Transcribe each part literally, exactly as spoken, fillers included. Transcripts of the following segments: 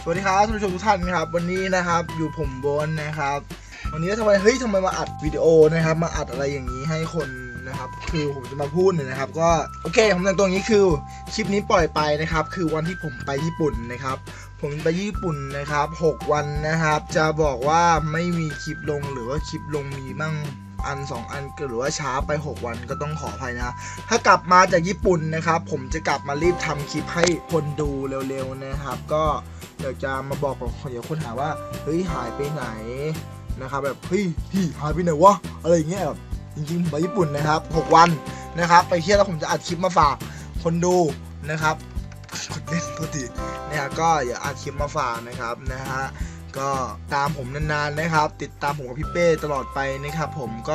สวัสดีครับท่านผู้ชมทุกท่านครับวันนี้นะครับอยู่ผมโบนนะครับวันนี้ทำไมเฮ้ยทำไมมาอัดวิดีโอนะครับมาอัดอะไรอย่างนี้ให้คนนะครับคือผมจะมาพูดเนี่ยนะครับก็โอเคผมแต่งตัวอย่างนี้คือคลิปนี้ปล่อยไปนะครับคือวันที่ผมไปญี่ปุ่นนะครับผมไปญี่ปุ่นนะครับหกวันนะครับจะบอกว่าไม่มีคลิปลงหรือว่าคลิปลงมีบ้างอันสองอันหรือว่าช้าไปหกวันก็ต้องขออภัยนะถ้ากลับมาจากญี่ปุ่นนะครับผมจะกลับมารีบทำคลิปให้คนดูเร็วๆนะครับก็อยากจะมาบอกกับเดี๋ยวคนหาว่าเฮ้ยหายไปไหนนะครับแบบเฮ้ยพี่หายไปไหนวะอะไรอย่างเงี้ยแบบจริงๆผมไปญี่ปุ่นนะครับหกวันนะครับไปเที่ยวแล้วผมจะอัดคลิปมาฝากคนดูนะครับคนเล่นตัวดีเนี่ยก็อย่าอัดคลิปมาฝากนะครับนะฮะก็ตามผมนานๆนะครับติดตามผมกับพี่เป้ตลอดไปนะครับผมก็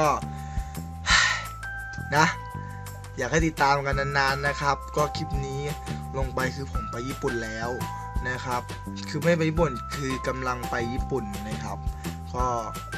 นะอยากให้ติดตามกันนานๆนะครับก็คลิปนี้ลงไปคือผมไปญี่ปุ่นแล้วนะครับคือไม่ไปญี่ปุ่นคือกำลังไปญี่ปุ่นนะครับก็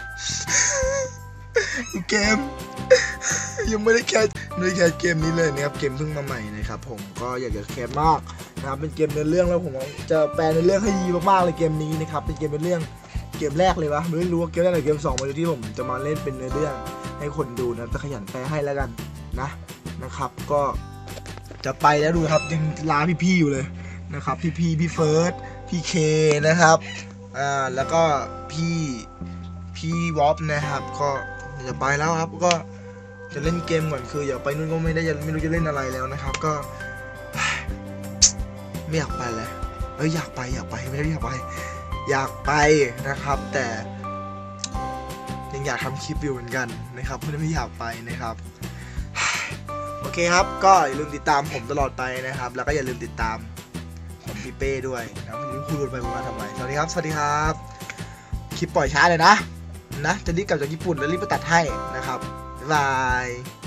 เกมยังไม่ได้แคสไม่ได้แคสเกมนี้เลยนะครับเกมเพิ่งมาใหม่นะครับผมก็อยากจะแคสมากนะครับเป็นเกมเนื้อเรื่องแล้วผมจะแปลในเรื่องให้ดีมากๆเลยเกมนี้นะครับเป็นเกมเป็นเรื่องเกมแรกเลยวะไม่รู้ว่าเกมแรกหรือเกมสองมาดูที่ผมจะมาเล่นเป็นเนื้อเรื่องให้คนดูนะจะขยันแปลให้แล้วกันนะนะครับก็จะไปแล้วดูครับยังลาพี่ๆอยู่เลยนะครับพี่พี่พี่เฟิร์สพี่เคนะครับอ่าแล้วก็พี่พี่วอฟนะครับก็จะไปแล้วครับก็จะเล่นเกมก่อนคืออย่าไปนู่นก็ไม่ได้ยังไม่รู้จะเล่นอะไรแล้วนะครับก็ไม่อยากไปเลยเอ้ยอยากไปอยากไปไม่ได้อยากไปอยากไปนะครับแต่ยังอยากทำคลิปอยู่เหมือนกันนะครับไม่ได้ไม่อยากไปนะครับโอเคครับก็อย่าลืมติดตามผมตลอดไปนะครับแล้วก็อย่าลืมติดตามผมพี่เป้ด้วยนะไม่รู้คุยไปคุยมาทำไมสวัสดีครับสวัสดีครับคลิปปล่อยช้าเลยนะนะจะรีบกลับจากญี่ปุ่นแล้วรีบไปตัดให้นะครับบ๊ายบาย